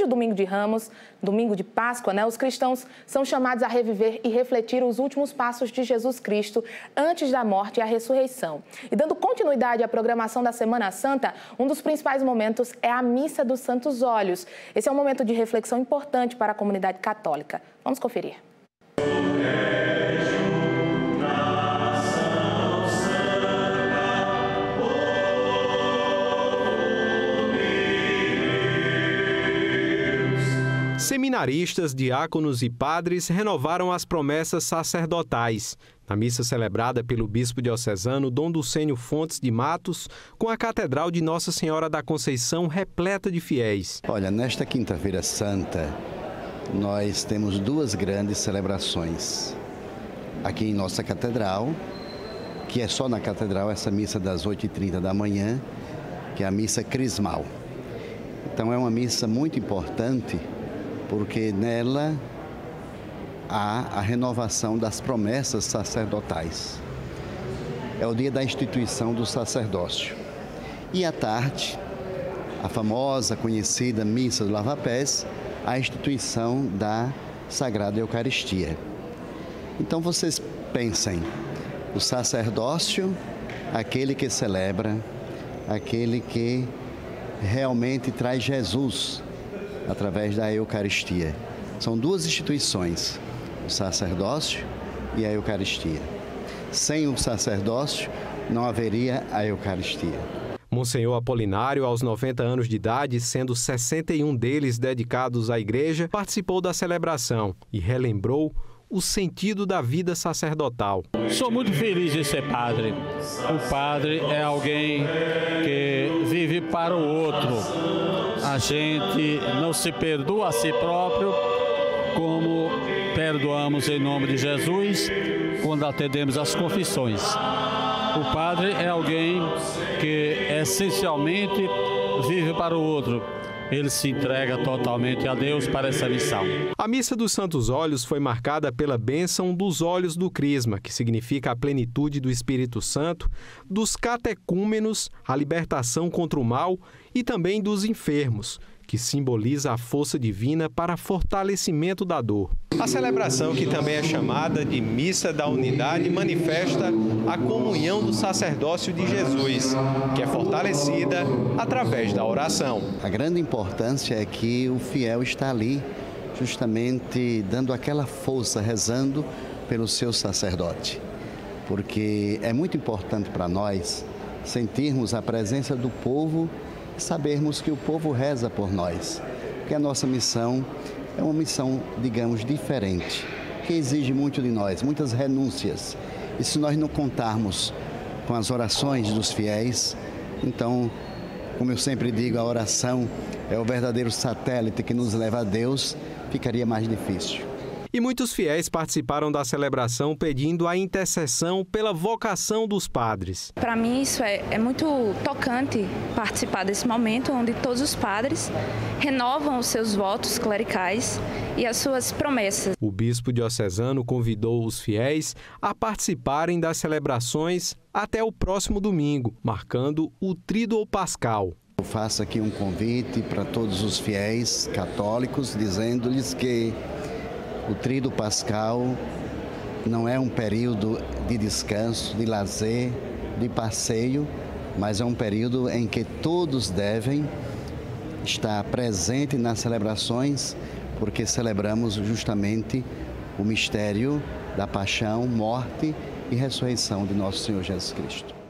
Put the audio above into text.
o Domingo de Ramos, Domingo de Páscoa, os cristãos são chamados a reviver e refletir os últimos passos de Jesus Cristo antes da morte e a ressurreição. E dando continuidade à programação da Semana Santa, um dos principais momentos é a Missa dos Santos Óleos. Esse é um momento de reflexão importante para a comunidade católica. Vamos conferir. Seminaristas, diáconos e padres renovaram as promessas sacerdotais na missa celebrada pelo bispo diocesano Dom Dulcênio Fontes de Matos, com a Catedral de Nossa Senhora da Conceição repleta de fiéis. Olha, nesta Quinta-feira Santa, nós temos duas grandes celebrações. Aqui em nossa Catedral, que é só na Catedral essa missa das 8h30 da manhã, que é a missa crismal. Então é uma missa muito importante, porque nela há a renovação das promessas sacerdotais. É o dia da instituição do sacerdócio. E à tarde, a famosa, conhecida missa do lava-pés, a instituição da Sagrada Eucaristia. Então vocês pensem, o sacerdócio, aquele que celebra, aquele que realmente traz Jesus através da Eucaristia. São duas instituições, o sacerdócio e a Eucaristia. Sem o sacerdócio, não haveria a Eucaristia. Monsenhor Apolinário, aos 90 anos de idade, sendo 61 deles dedicados à Igreja, participou da celebração e relembrou o sentido da vida sacerdotal. Sou muito feliz de ser padre. O padre é alguém que vive para o outro. A gente não se perdoa a si próprio como perdoamos em nome de Jesus quando atendemos às confissões. O padre é alguém que essencialmente vive para o outro. Ele se entrega totalmente a Deus para essa missão. A Missa dos Santos Óleos foi marcada pela bênção dos óleos do Crisma, que significa a plenitude do Espírito Santo, dos catecúmenos, a libertação contra o mal e também dos enfermos, que simboliza a força divina para fortalecimento da dor. A celebração, que também é chamada de Missa da Unidade, manifesta a comunhão do sacerdócio de Jesus, que é fortalecida através da oração. A grande importância é que o fiel está ali, justamente dando aquela força, rezando pelo seu sacerdote. Porque é muito importante para nós sentirmos a presença do povo e sabermos que o povo reza por nós. Porque a nossa missão é uma missão, digamos, diferente, que exige muito de nós, muitas renúncias. E se nós não contarmos com as orações dos fiéis, então, como eu sempre digo, a oração é o verdadeiro satélite que nos leva a Deus, ficaria mais difícil. E muitos fiéis participaram da celebração pedindo a intercessão pela vocação dos padres. Para mim isso é muito tocante participar desse momento onde todos os padres renovam os seus votos clericais e as suas promessas. O bispo diocesano convidou os fiéis a participarem das celebrações até o próximo domingo, marcando o Tríduo Pascal. Eu faço aqui um convite para todos os fiéis católicos, dizendo-lhes que o Tríduo Pascal não é um período de descanso, de lazer, de passeio, mas é um período em que todos devem estar presentes nas celebrações, porque celebramos justamente o mistério da paixão, morte e ressurreição de nosso Senhor Jesus Cristo.